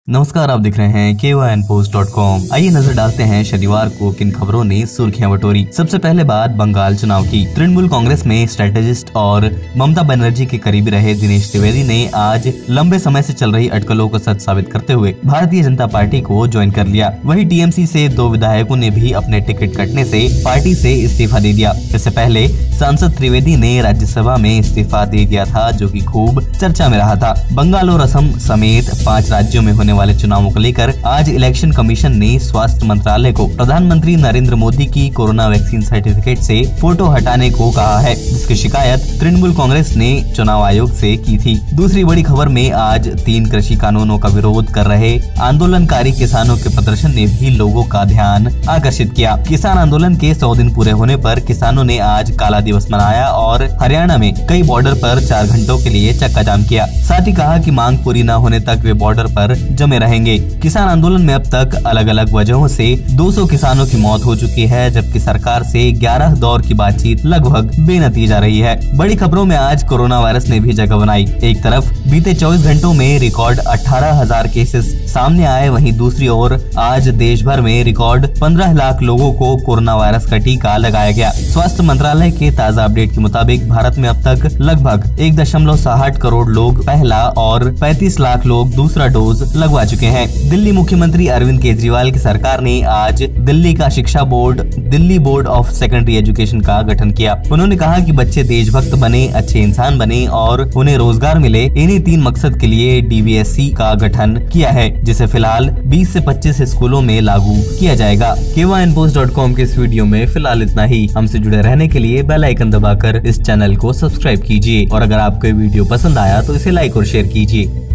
नमस्कार, आप दिख रहे हैं KYNpost.com। आइए नजर डालते हैं शनिवार को किन खबरों ने सुर्खियां बटोरी। सबसे पहले बात बंगाल चुनाव की। तृणमूल कांग्रेस में स्ट्रेटेजिस्ट और ममता बनर्जी के करीबी रहे दिनेश त्रिवेदी ने आज लंबे समय से चल रही अटकलों को सच साबित करते हुए भारतीय जनता पार्टी को ज्वाइन कर लिया। वहीं टीएमसी से 2 विधायकों ने भी अपने टिकट कटने से पार्टी से इस्तीफा दे दिया। इससे पहले सांसद त्रिवेदी ने राज्यसभा में इस्तीफा दे दिया था, जो कि खूब चर्चा में रहा था। बंगाल और असम समेत 5 राज्यों में होने वाले चुनावों को लेकर आज इलेक्शन कमीशन ने स्वास्थ्य मंत्रालय को प्रधानमंत्री नरेंद्र मोदी की कोरोना वैक्सीन सर्टिफिकेट से फोटो हटाने को कहा है, जिसकी शिकायत तृणमूल कांग्रेस ने चुनाव आयोग से की थी। दूसरी बड़ी खबर में आज 3 कृषि कानूनों का विरोध कर रहे आंदोलनकारी किसानों के प्रदर्शन ने भी लोगों का ध्यान आकर्षित किया। किसान आंदोलन के 100 दिन पूरे होने पर किसानों ने आज काला दिवस मनाया और हरियाणा में कई बॉर्डर पर 4 घंटों के लिए चक्का जाम किया। साथ ही कहा कि मांग पूरी न होने तक वे बॉर्डर पर जमे रहेंगे। किसान आंदोलन में अब तक अलग अलग वजहों से 200 किसानों की मौत हो चुकी है, जबकि सरकार से 11 दौर की बातचीत लगभग बेनतीजा रही है। बड़ी खबरों में आज कोरोना वायरस ने भी जगह बनाई। एक तरफ बीते 24 घंटों में रिकॉर्ड 18,000 केसेस सामने आए, वहीं दूसरी ओर आज देश भर में रिकॉर्ड 15 लाख लोगों को कोरोना वायरस का टीका लगाया गया। स्वास्थ्य मंत्रालय के ताज़ा अपडेट के मुताबिक भारत में अब तक लगभग 1.68 करोड़ लोग पहला और 35 लाख लोग दूसरा डोज लगवा चुके हैं। दिल्ली मुख्यमंत्री अरविंद केजरीवाल की सरकार ने आज दिल्ली का शिक्षा board, Delhi board of secondary education का गठन किया। उन्होंने कहा कि बच्चे देशभक्त बने, अच्छे इंसान बने और उन्हें रोजगार मिले। इन्हीं 3 मकसद के लिए DBSE का गठन किया है, जिसे फिलहाल 20 से 25 स्कूलों में लागू किया जाएगा। KYNpost.com के इस वीडियो में फिलहाल इतना ही। हमसे जुड़े रहने के लिए बेल आइकन दबाकर इस चैनल को सब्सक्राइब कीजिए और अगर आपको वीडियो पसंद आया तो इसे लाइक और शेयर कीजिए।